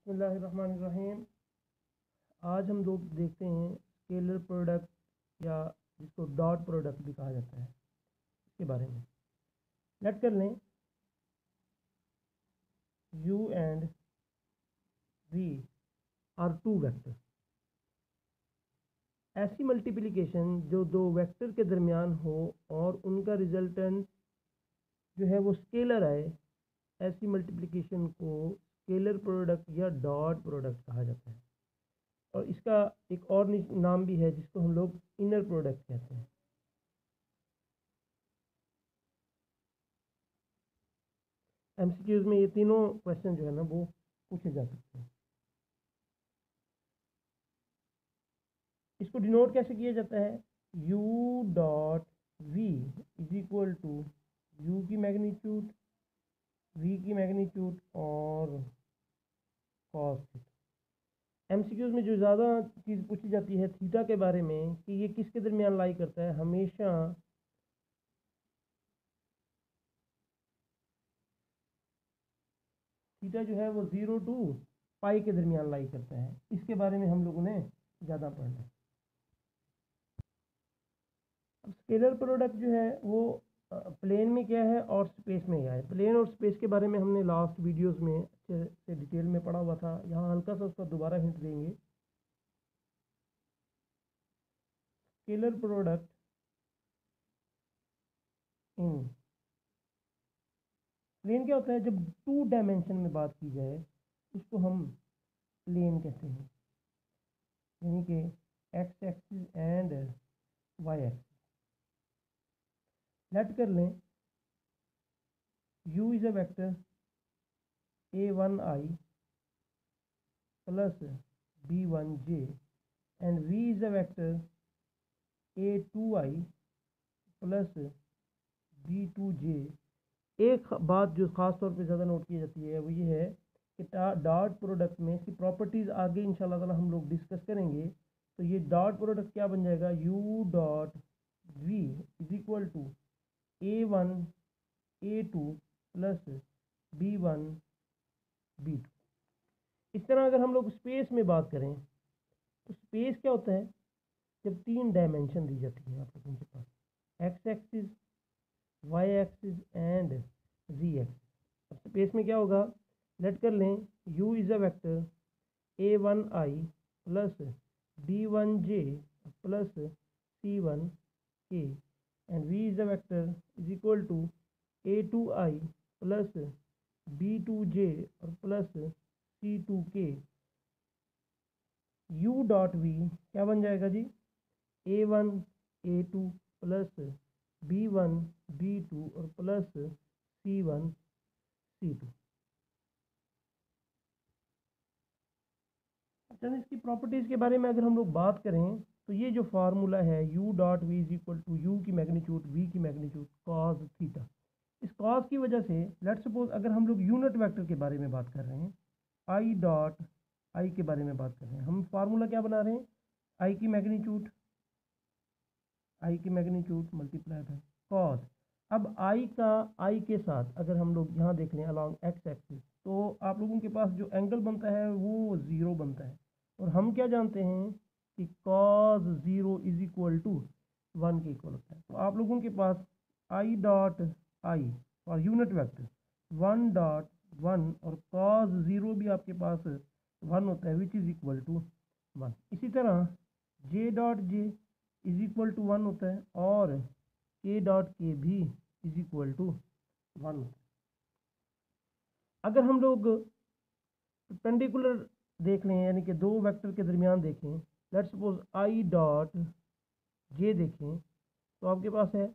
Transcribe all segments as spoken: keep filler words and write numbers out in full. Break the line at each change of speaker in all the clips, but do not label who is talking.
बिस्मिल्लाहिर्रहमानिर्रहीम। आज हम लोग देखते हैं स्केलर प्रोडक्ट या जिसको डॉट प्रोडक्ट भी कहा जाता है, इसके बारे में। लेट कर लें u and v are two vector. ऐसी मल्टीप्लिकेशन जो दो वेक्टर के दरमियान हो और उनका रिजल्टेंट जो है वो स्केलर आए, ऐसी मल्टीप्लिकेशन को स्केलर प्रोडक्ट या डॉट प्रोडक्ट कहा जाता है। और इसका एक और नाम भी है जिसको हम लोग इनर प्रोडक्ट कहते हैं। एमसीक्यूज में ये तीनों क्वेश्चन जो है ना वो पूछे जा सकते हैं। इसको डिनोट कैसे किया जाता है? u dot v is equal to u की मैग्नीट्यूड, v की मैग्नीट्यूड और कॉस थीटा। एमसीक्यूज में जो ज़्यादा चीज़ पूछी जाती है थीटा के बारे में कि ये किसके दरमियान लाई करता है, हमेशा थीटा जो है वो ज़ीरो टू पाई के दरमियान लाई करता है। इसके बारे में हम लोगों ने ज़्यादा पढ़ना है। अब स्केलर प्रोडक्ट जो है वो प्लेन में क्या है और स्पेस में क्या है। प्लेन और स्पेस के बारे में हमने लास्ट वीडियोस में अच्छे से डिटेल में पढ़ा हुआ था। यहाँ हल्का सा उसका दोबारा हिंट देंगे। स्केलर प्रोडक्ट इन प्लेन क्या होता है? जब टू डायमेंशन में बात की जाए उसको हम प्लेन कहते हैं, यानी कि x axis and y axis. Let कर लें u is a vector a one i plus b one j and v is a vector a two i plus b two j. एक बात जो ख़ास तौर पे ज़्यादा नोट की जाती है वो ये है कि डॉट प्रोडक्ट में इसकी प्रॉपर्टीज़ आगे इंशाल्लाह ताला हम लोग डिस्कस करेंगे। तो ये डॉट प्रोडक्ट क्या बन जाएगा? u dot v is equal to a one a two plus b one b two. इस तरह अगर हम लोग स्पेस में बात करें तो स्पेस क्या होता है? जब तीन डायमेंशन दी जाती हैं आप लोगों के पास, x axis, y axis and z axis. अब स्पेस में क्या होगा? लेट कर लें u is a vector a one i plus b one j plus c one k and v is a vector is equal to a two i plus b two j और plus c two k. u dot v क्या बन जाएगा जी? A one a two plus b one b to और plus c one c two. अच्छा, इसकी properties के बारे में अगर हम लोग बात करें तो ये जो फार्मूला है u dot v is equal to u की मैग्नीट्यूड v की मैग्नीट्यूड कॉस थीटा। इस कॉस की वजह से लेट सपोज अगर हम लोग यूनिट वेक्टर के बारे में बात कर रहे हैं, i डॉट आई के बारे में बात कर रहे हैं, हम फार्मूला क्या बना रहे हैं? i की मैग्नीट्यूड i की मैग्नीट्यूड मल्टीप्लाई बाय कॉस। अब i का i के साथ अगर हम लोग यहाँ देख लें अलॉन्ग एक्स एक्सिस, तो आप लोगों के पास जो एंगल बनता है वो ज़ीरो बनता है। और हम क्या जानते हैं कि cos zero is equal to one के इक्वल होता है। तो आप लोगों के पास i डॉट आई और unit vector one dot one और कॉस ज़ीरो भी आपके पास वन होता है which is equal to one. इसी तरह j dot j is equal to one होता है और k डॉट के भी इज इक्वल टू वन होता है। अगर हम लोग परपेंडिकुलर देख लें, यानी कि दो वेक्टर के दरमियान देखें, let's suppose i dot j देखें, तो आपके पास है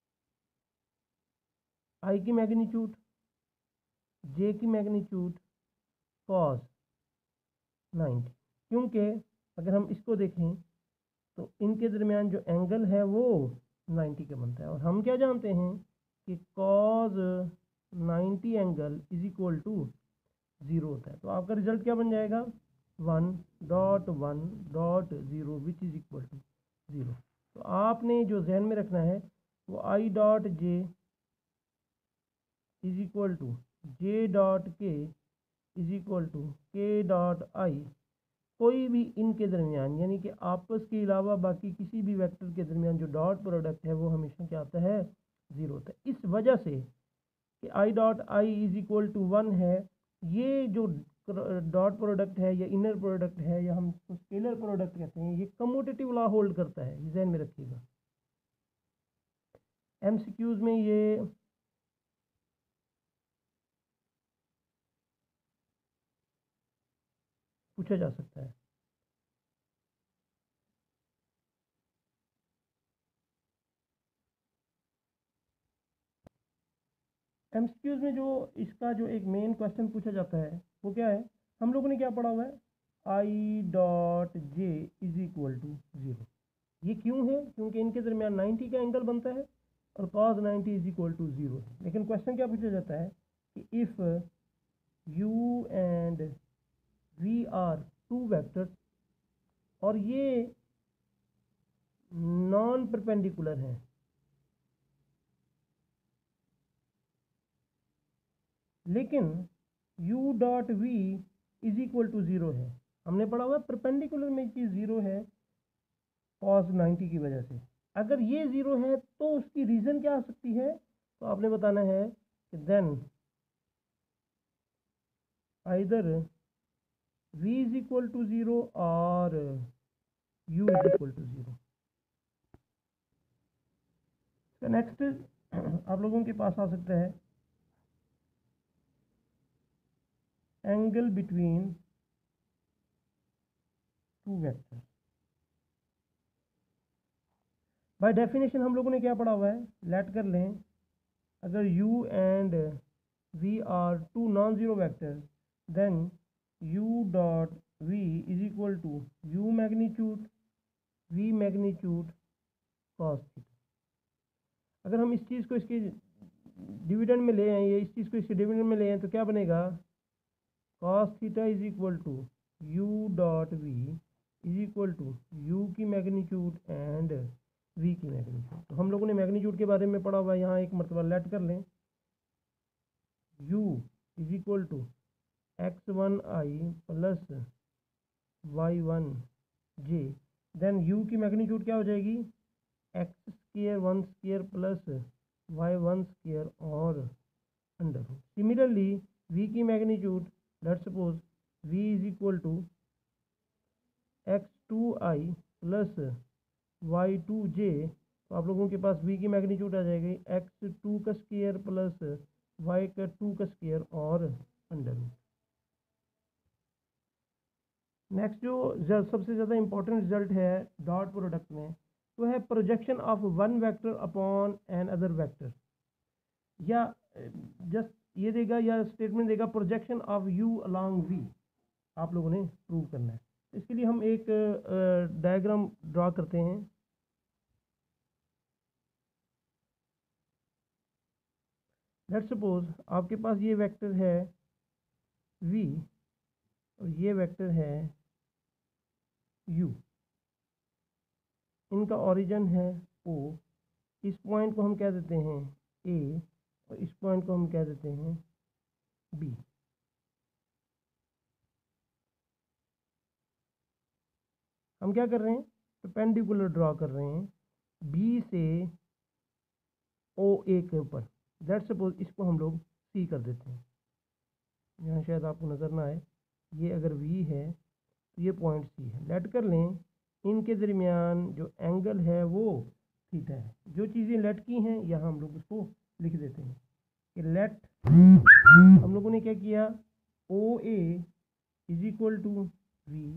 i की मैग्नीट्यूड, j की मैग्नीट्यूड कॉस नाइन्टी। क्योंकि अगर हम इसको देखें तो इनके दरमियान जो एंगल है वो नाइन्टी का बनता है और हम क्या जानते हैं कि cos ninety angle is equal to zero होता है। तो आपका रिजल्ट क्या बन जाएगा? One dot one dot zero which is equal to zero. तो आपने जो जहन में रखना है वो i dot j is equal to j dot k is equal to k dot i, कोई भी इनके दरमियान यानी कि आपस के अलावा बाकी किसी भी वेक्टर के दरमियान जो डॉट प्रोडक्ट है वो हमेशा क्या आता है, ज़ीरो होता है। इस वजह से कि i dot i is equal to one है, ये जो डॉट प्रोडक्ट है या इनर प्रोडक्ट है या हम इसको स्केलर प्रोडक्ट कहते हैं, ये कम्यूटेटिव लॉ होल्ड करता है, ये ध्यान में रखिएगा। एमसीक्यूज में ये पूछा जा सकता है। एमसीक्यूज में जो इसका जो एक मेन क्वेश्चन पूछा जाता है वो क्या है, हम लोगों ने क्या पढ़ा हुआ है, i dot j is equal to zero. ये क्यों है, क्योंकि इनके दरमियान नाइन्टी का एंगल बनता है और cos ninety is equal to zero है। लेकिन क्वेश्चन क्या पूछा जाता है कि if u and v are two vectors और ये नॉन परपेंडिकुलर हैं, लेकिन u dot v is equal to zero है। हमने पढ़ा हुआ परपेंडिकुलर में चीज़ ज़ीरो है कॉस नाइन्टी की वजह से। अगर ये ज़ीरो है तो उसकी रीज़न क्या आ सकती है, तो आपने बताना है कि then either v is equal to zero और u is equal to zero. Next आप लोगों के पास आ सकता है angle between two vectors. By definition हम लोगों ने क्या पढ़ा हुआ है, लेट कर लें, अगर u and v are two non zero vectors then u dot v is equal to u magnitude v magnitude cos theta. अगर हम इस चीज़ को इसके डिविडेंड में ले आए, या इस चीज़ को इसके डिविडेंड में ले आए, तो क्या बनेगा, cos theta is equal to u dot v is equal to u की मैग्नीट्यूड एंड v की मैग्नीट्यूड। तो हम लोगों ने मैग्नीट्यूड के बारे में पढ़ा हुआ है, यहाँ एक मरतबा लेट कर लें, u is equal to x one i plus y one j, then u की मैग्नीट्यूड क्या हो जाएगी, x square one square plus y one square और अंडर रूट। सिमिलरली v की magnitude let suppose v is equal to x two i plus y two j, तो आप लोगों के पास v की मैग्नीट्यूड आ जाएगी एक्स टू का स्क्र प्लस वाई का टू का स्क्र और अंडर रूट। नेक्स्ट जो सबसे ज़्यादा इंपॉर्टेंट रिजल्ट है डॉट प्रोडक्ट में वो है projection of one vector upon another vector, या जस्ट ये देगा या स्टेटमेंट देगा projection of u along v, आप लोगों ने प्रूव करना है। इसके लिए हम एक डायग्राम ड्रा करते हैं। लेट्स सपोज आपके पास ये वेक्टर है v और ये वेक्टर है u, इनका ओरिजिन है o, इस पॉइंट को हम कह देते हैं a और इस पॉइंट को हम कह देते हैं b। हम क्या कर रहे हैं, परपेंडिकुलर ड्रॉ कर रहे हैं b से ओ ए के ऊपर। लेट्स सपोज इसको हम लोग c कर देते हैं, यहाँ शायद आपको नज़र ना आए, ये अगर v है तो ये पॉइंट c है। लेट कर लें इनके दरमियान जो एंगल है वो थीटा है। जो चीज़ें लेट की हैं यहाँ हम लोग उसको लिख देते हैं कि लेट, हम लोगों ने क्या किया, O A is equal to v,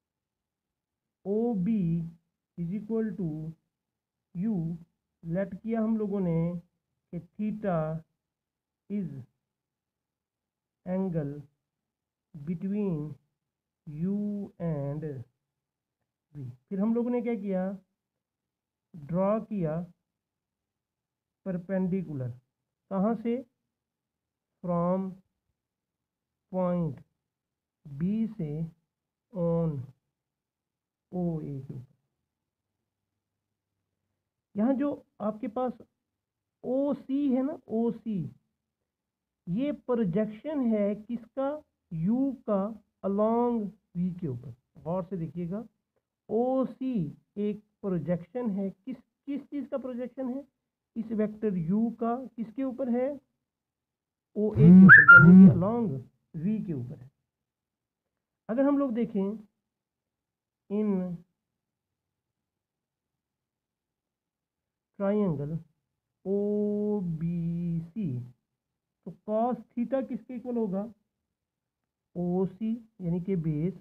O B is equal to u, let किया हम लोगों ने कि theta is angle between u and v। फिर हम लोगों ने क्या किया, ड्रॉ किया परपेंडिकुलर, कहाँ से, फ्रॉम पॉइंट b से ऑन ओ ए के ऊपर। यहाँ जो आपके पास ओ सी है ना, ओ सी, ये प्रोजेक्शन है किसका, u का अलोंग v के ऊपर। गौर से देखिएगा, ओ सी एक प्रोजेक्शन है, किस किस चीज़ का प्रोजेक्शन है, इस वेक्टर u का किसके ऊपर है, ओ ए के ऊपर, यानी कि अलोंग v के ऊपर है। अगर हम लोग देखें in triangle O B C, तो कॉस थीटा किसके इक्वल होगा, ओ सी यानी कि base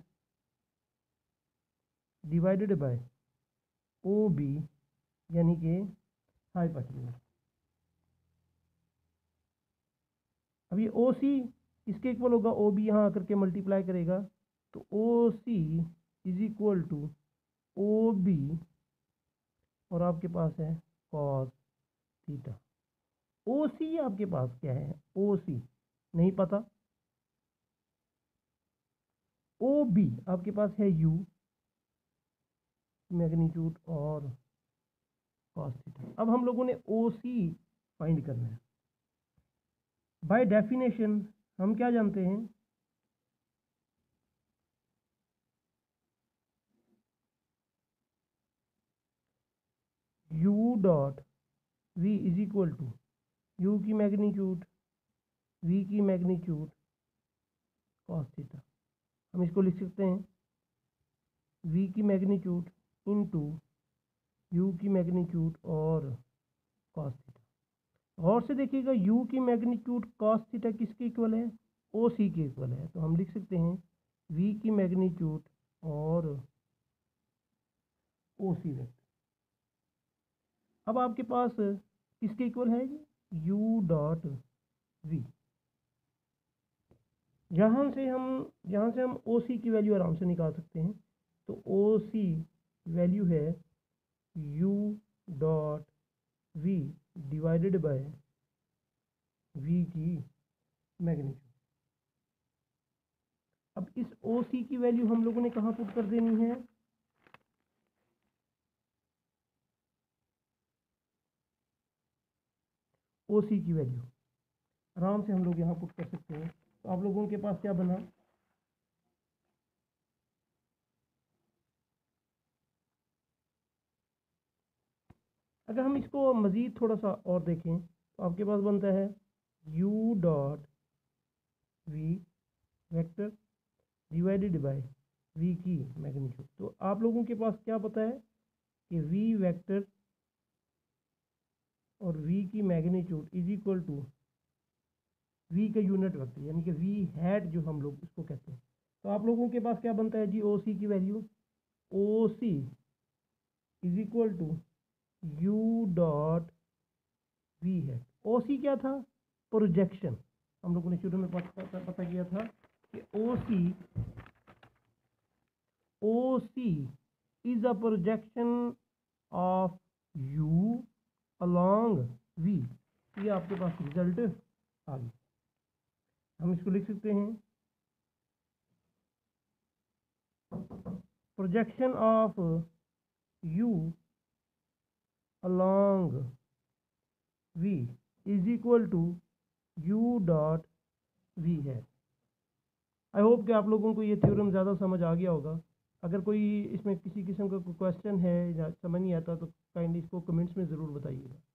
divided by O B यानी कि हाइपोटेन्यूज। अब ये ओ सी किसके इक्वल होगा, ओ बी यहाँ आकर के मल्टीप्लाई करेगा, तो O C is equal to O B और आपके पास है कॉस थीटा। ओ सी आपके पास क्या है, ओ सी नहीं पता, ओ बी आपके पास है यू मैग्नीट्यूड और कॉस थीटा। अब हम लोगों ने ओ सी फाइंड करना है। बाय डेफिनेशन हम क्या जानते हैं, u dot v is equal to u की मैग्नीट्यूड v की मैग्नीट्यूड कॉस थीटा। हम इसको लिख सकते हैं v की मैग्नीट्यूड इनटू u की मैग्नीट्यूड और कॉस थीटा। और से देखिएगा u की मैग्नीट्यूड कॉस थीटा किसके इक्वल है, ओ सी के इक्वल है, तो हम लिख सकते हैं v की मैग्नीट्यूड और ओ सी वेक्टर। अब आपके पास किसके इक्वल है, u डॉट v। यहाँ से हम यहाँ से हम ओ सी की वैल्यू आराम से निकाल सकते हैं, तो ओ सी वैल्यू है u dot v divided by v की मैग्नीट्यूड। अब इस ओ सी की वैल्यू हम लोगों ने कहाँ पुट कर देनी है, ओ सी की वैल्यू आराम से हम लोग यहाँ पुट कर सकते हैं। तो आप लोगों के पास क्या बना, अगर हम इसको मज़ीद थोड़ा सा और देखें तो आपके पास बनता है u dot v vector divided by v की मैग्नीट्यूड। तो आप लोगों के पास क्या पता है कि v वेक्टर और v की magnitude is equal to v का यूनिट वेक्टर यानी कि v हैट जो हम लोग इसको कहते हैं। तो आप लोगों के पास क्या बनता है जी, ओ सी की value, O C is equal to u dot v hat. O C क्या था, प्रोजेक्शन। हम लोगों ने शुरू में पता, पता, पता किया था कि O C O C is a projection of u along v. ये आपके पास रिजल्ट आ गया। हम इसको लिख सकते हैं projection of u along v is equal to u dot v है। आई होप कि आप लोगों को ये थ्योरम ज़्यादा समझ आ गया होगा। अगर कोई इसमें किसी किस्म का कोई क्वेश्चन है या समझ नहीं आता तो काइंडली इसको कमेंट्स में ज़रूर बताइएगा।